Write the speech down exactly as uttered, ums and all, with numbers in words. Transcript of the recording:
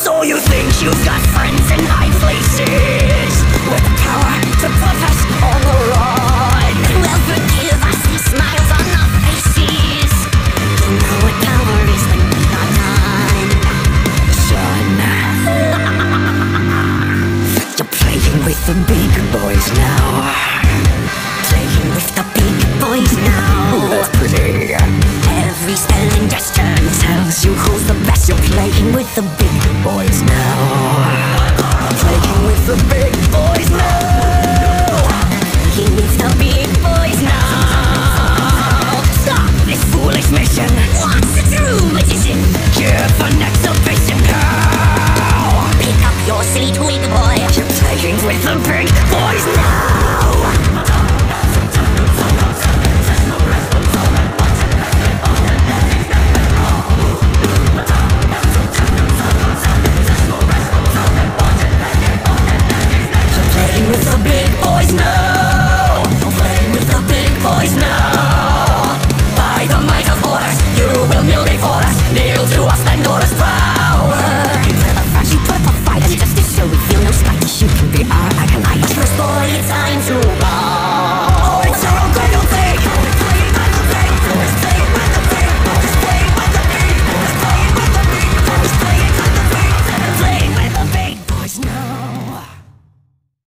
So you think you've got friends in high places with the power to put us on the run? Well, forgive us these smiles on our faces. You know what power is when we are none. Son, you're playing with the big boys now. Playing with the big boys now. Ooh, that's pretty. Every spell and gesture tells you who's the best. You're playing with the big boys now. Playing with the big boys now. Playing with the big boys now. Stop this foolish mission. What's the true magician? Give an exhibition now. Pick up your silly twig boy. You're playing with the big boys now. With the big boys now. Playing with the big boys now. By the might of Horus, you will kneel before us. Kneel to us and Horus power. Never fast, you put up a fight, and justice, so we feel no spite. You can be our acolyte. First boy, it's time to rise.